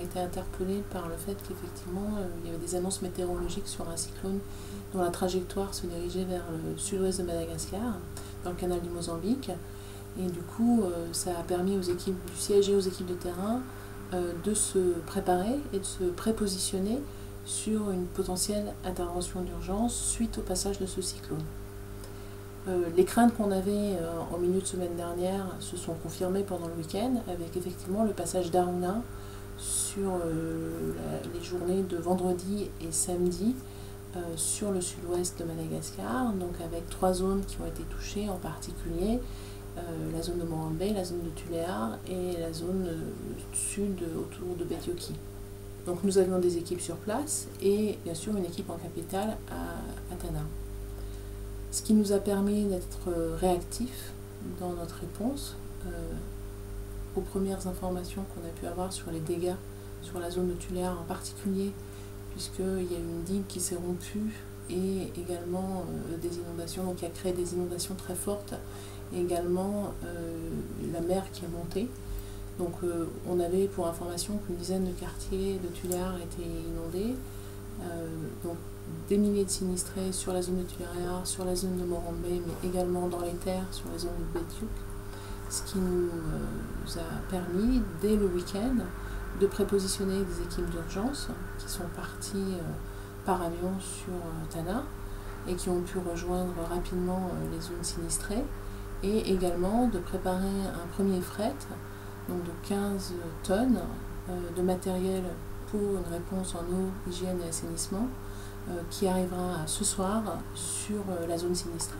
été interpellé par le fait qu'effectivement, il y avait des annonces météorologiques sur un cyclone dont la trajectoire se dirigeait vers le sud-ouest de Madagascar, dans le canal du Mozambique. Et du coup, ça a permis aux équipes du siège et aux équipes de terrain de se préparer et de se prépositionner sur une potentielle intervention d'urgence suite au passage de ce cyclone. Les craintes qu'on avait en milieu de semaine dernière se sont confirmées pendant le week-end avec effectivement le passage d'Aruna sur les journées de vendredi et samedi sur le sud-ouest de Madagascar, donc avec 3 zones qui ont été touchées, en particulier la zone de Morambe, la zone de Tuléar et la zone sud autour de Betioky. Donc nous avions des équipes sur place et bien sûr une équipe en capitale à Tana. Ce qui nous a permis d'être réactifs dans notre réponse aux premières informations qu'on a pu avoir sur les dégâts sur la zone de Tuléar en particulier, puisqu'il y a eu une digue qui s'est rompue et également des inondations, donc qui a créé des inondations très fortes, et également la mer qui est montée. Donc on avait pour information qu'une dizaine de quartiers de Tuléar étaient inondés, donc des milliers de sinistrés sur la zone de Tuléar, sur la zone de Morambe, mais également dans les terres sur la zone de Betiouk, ce qui nous a permis dès le week-end de prépositionner des équipes d'urgence qui sont parties par avion sur Tana et qui ont pu rejoindre rapidement les zones sinistrées, et également de préparer un premier fret donc de 15 tonnes de matériel pour une réponse en eau, hygiène et assainissement qui arrivera ce soir sur la zone sinistrée.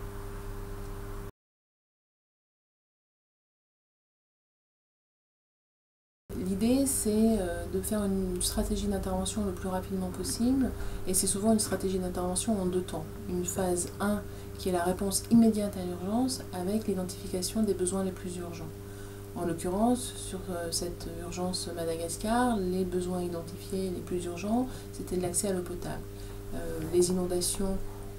L'idée, c'est de faire une stratégie d'intervention le plus rapidement possible, et c'est souvent une stratégie d'intervention en 2 temps. Une phase 1 qui est la réponse immédiate à l'urgence avec l'identification des besoins les plus urgents. En l'occurrence, sur cette urgence Madagascar, les besoins identifiés les plus urgents, c'était l'accès à l'eau potable. Les inondations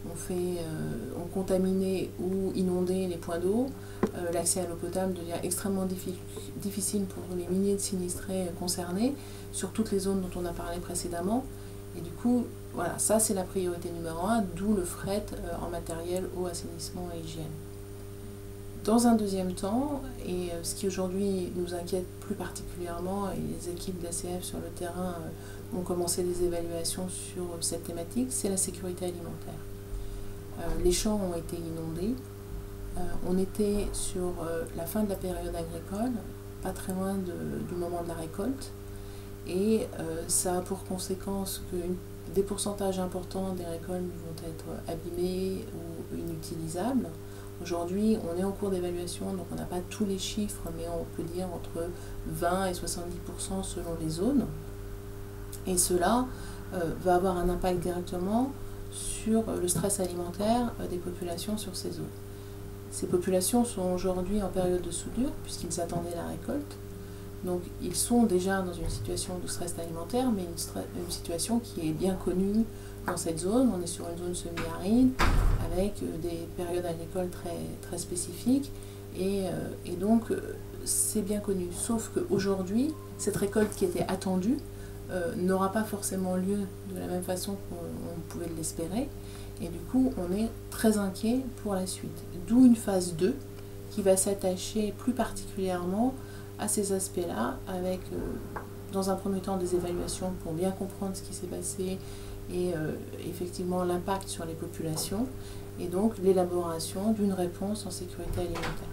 ont contaminé ou inondé les points d'eau. L'accès à l'eau potable devient extrêmement difficile pour les milliers de sinistrés concernés sur toutes les zones dont on a parlé précédemment. Et du coup, voilà, ça c'est la priorité numéro 1, d'où le fret en matériel, eau, assainissement et hygiène. Dans un deuxième temps, et ce qui aujourd'hui nous inquiète plus particulièrement, et les équipes de l'ACF sur le terrain ont commencé des évaluations sur cette thématique, c'est la sécurité alimentaire. Les champs ont été inondés, on était sur la fin de la période agricole, pas très loin du moment de la récolte, et ça a pour conséquence que des pourcentages importants des récoltes vont être abîmées ou inutilisables. Aujourd'hui, on est en cours d'évaluation, donc on n'a pas tous les chiffres, mais on peut dire entre 20 et 70% selon les zones. Et cela va avoir un impact directement sur le stress alimentaire des populations sur ces zones. Ces populations sont aujourd'hui en période de soudure, puisqu'ils attendaient la récolte. Donc ils sont déjà dans une situation de stress alimentaire, mais une situation qui est bien connue dans cette zone. On est sur une zone semi-aride, avec des périodes agricoles très, très spécifiques, et donc c'est bien connu. Sauf qu'aujourd'hui, cette récolte qui était attendue n'aura pas forcément lieu de la même façon qu'on pouvait l'espérer, et du coup on est très inquiet pour la suite. D'où une phase 2 qui va s'attacher plus particulièrement à ces aspects-là, avec dans un premier temps des évaluations pour bien comprendre ce qui s'est passé et effectivement l'impact sur les populations, et donc l'élaboration d'une réponse en sécurité alimentaire.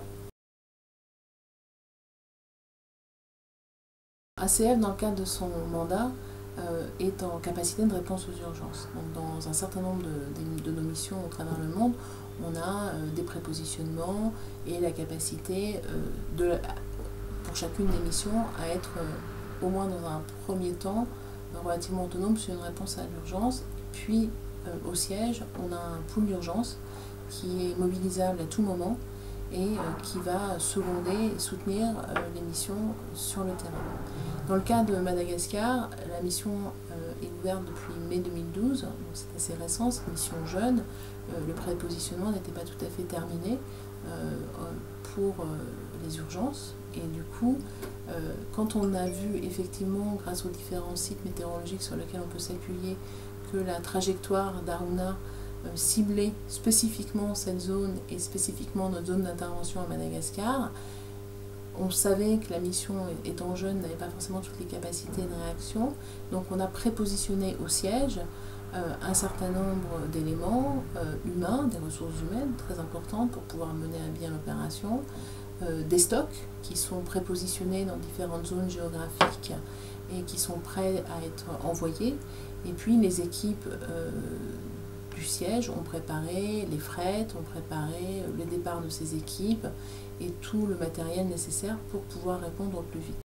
ACF, dans le cadre de son mandat, est en capacité de réponse aux urgences. Donc, dans un certain nombre de nos missions au travers le monde, on a des prépositionnements et la capacité pour chacune des missions à être au moins dans un premier temps relativement autonome sur une réponse à l'urgence. Puis au siège, on a un pool d'urgence qui est mobilisable à tout moment et qui va seconder et soutenir les missions sur le terrain. Dans le cas de Madagascar, la mission est ouverte depuis mai 2012, donc c'est assez récent, c'est une mission jeune. Le prépositionnement n'était pas tout à fait terminé pour les urgences. Et du coup, quand on a vu effectivement, grâce aux différents sites météorologiques sur lesquels on peut s'appuyer, que la trajectoire d'Aruna ciblait spécifiquement cette zone et spécifiquement notre zone d'intervention à Madagascar, on savait que la mission, étant jeune, n'avait pas forcément toutes les capacités de réaction. Donc on a prépositionné au siège un certain nombre d'éléments humains, des ressources humaines très importantes pour pouvoir mener à bien l'opération, des stocks qui sont prépositionnés dans différentes zones géographiques et qui sont prêts à être envoyés. Et puis les équipes du siège ont préparé les frettes, ont préparé le départ de ces équipes et tout le matériel nécessaire pour pouvoir répondre au plus vite.